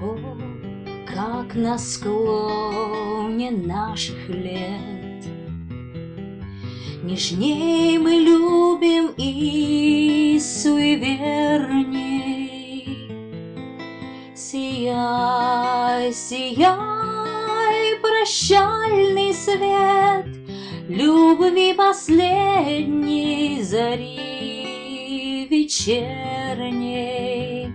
О, как на склоне наших лет нежней мы любим и суеверней. Сияй, сияй, прощальный свет любви последней зари вечерней.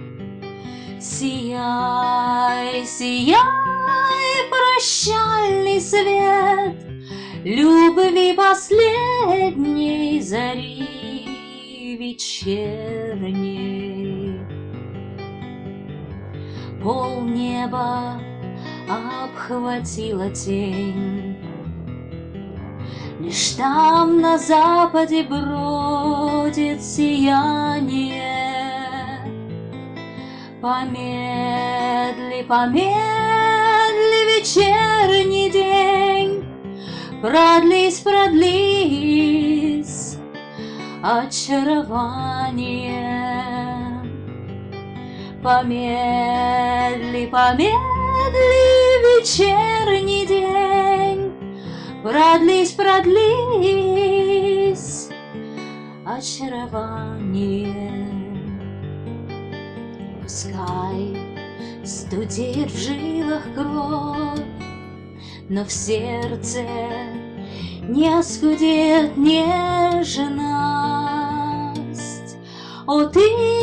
Сияй, сияй, прощальный свет любви последней зари вечерней. Полнеба обхватила тень, лишь там на западе бродит сияние. Помедли, помедли, вечерний день, продлись, продлись очарование. Помедли, помедли, вечерний день, продлись, продлись очарование. Пускай студеет в жилах кровь, но в сердце не оскудеет нежность. О, ты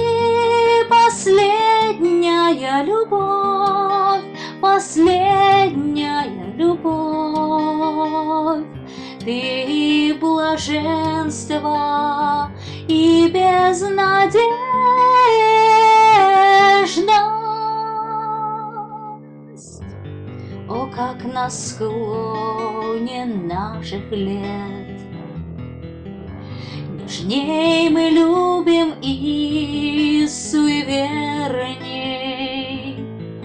последняя любовь, последняя любовь. Ты блаженство и безнадежность. О, как на склоне наших лет нежней мы любим и суеверней.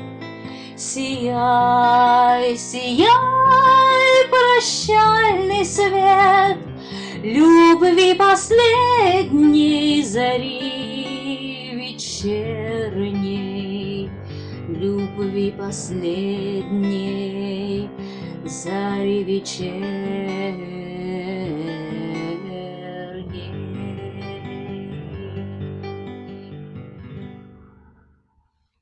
Сияй, сияй, прощальный свет любви последней зари вечерней, любви последней зари вечерней.